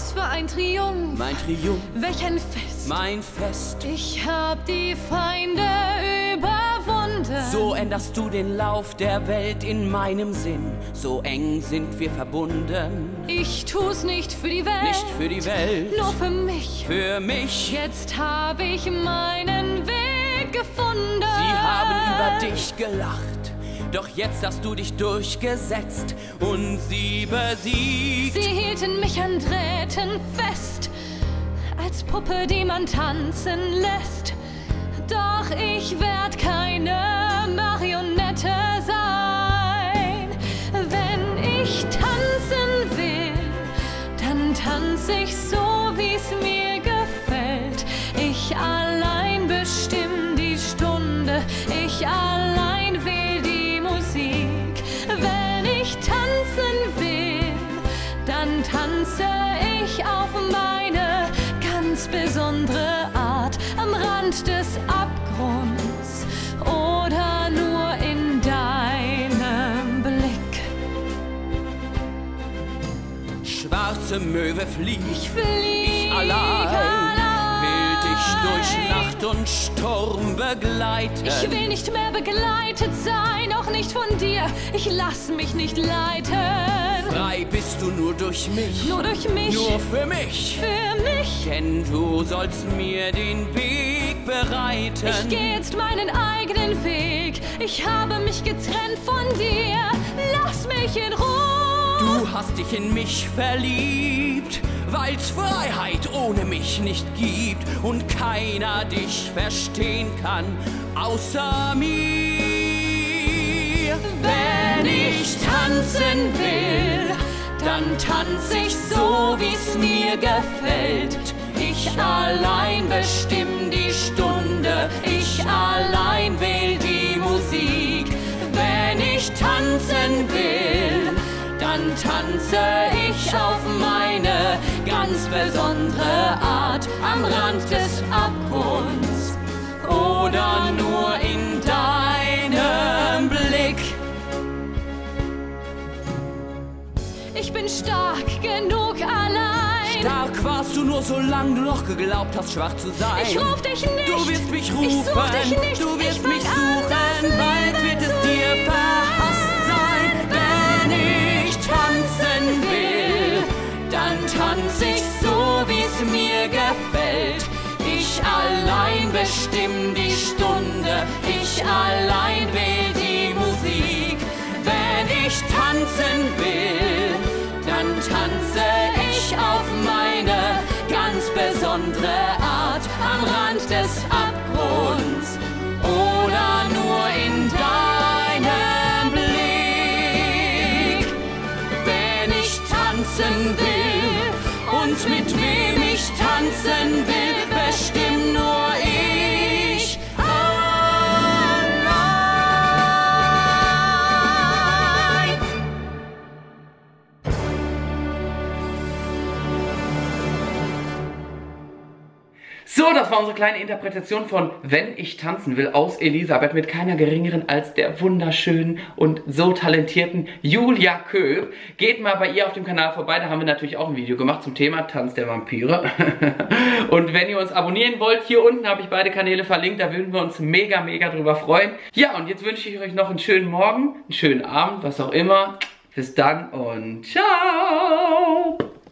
Was für ein Triumph. Mein Triumph. Welch ein Fest. Mein Fest. Ich hab die Feinde überwunden. So änderst du den Lauf der Welt in meinem Sinn. So eng sind wir verbunden. Ich tu's nicht für die Welt. Nicht für die Welt. Nur für mich. Für mich. Jetzt hab ich meinen Weg gefunden. Sie haben über dich gelacht. Doch jetzt hast du dich durchgesetzt und sie besiegt. Sie hielten mich an Drähten fest, als Puppe, die man tanzen lässt. Doch ich werd keine Marionette sein. Wenn ich tanzen will, dann tanz ich so, wie's mir gefällt. Ich allein bestimm die Stunde, ich allein wähl die Musik. Wenn ich tanzen will, dann tanze ich auf meine ganz besondere Art am Rand des Abgrunds oder nur in deinem Blick. Schwarze Möwe fliegt, Ich flieg ich allein will dich durch Nacht und Sturm begleiten. Ich will nicht mehr begleitet sein, auch nicht von dir. Ich lass mich nicht leiten. Frei bist du nur durch mich. Nur durch mich. Nur für mich. Für mich. Denn du sollst mir den Weg bereiten. Ich geh jetzt meinen eigenen Weg. Ich habe mich getrennt von dir. Lass mich in Ruhe. Du hast dich in mich verliebt, weil's Freiheit ohne mich nicht gibt und keiner dich verstehen kann, außer mir. Wenn ich tanzen will, dann tanz ich so, wie's mir gefällt. Ich allein bestimm die Stunde, ich allein wähl die Musik. Wenn ich tanzen will, dann tanze ich auf meine ganz besondere Art am Rand des Abgrunds oder nur in deinem Blick. Ich bin stark genug allein. Stark warst du nur, solange du noch geglaubt hast, schwach zu sein. Ich ruf dich nicht. Du wirst mich rufen. Ich such dich nicht. Du wirst Ich mich fang an, das suchen. Bald Leben wird es zu dir lieben. verhasst sein. Wenn ich tanzen will, dann tanz ich so, wie's mir gefällt. Ich allein bestimm die Stunde. Ich allein wähl die Musik. Wenn ich tanzen will, dann tanze ich auf meine ganz besondere Art am Rand des Abgrunds oder nur in deinem Blick. Wenn ich tanzen will und mit wem ich tanzen will, bestimm nur ich allein. So, das war unsere kleine Interpretation von Wenn ich tanzen will aus Elisabeth mit keiner geringeren als der wunderschönen und so talentierten Julia Köb. Geht mal bei ihr auf dem Kanal vorbei, da haben wir natürlich auch ein Video gemacht zum Thema Tanz der Vampire. Und wenn ihr uns abonnieren wollt, hier unten habe ich beide Kanäle verlinkt, da würden wir uns mega, mega drüber freuen. Ja, und jetzt wünsche ich euch noch einen schönen Morgen, einen schönen Abend, was auch immer. Bis dann und ciao!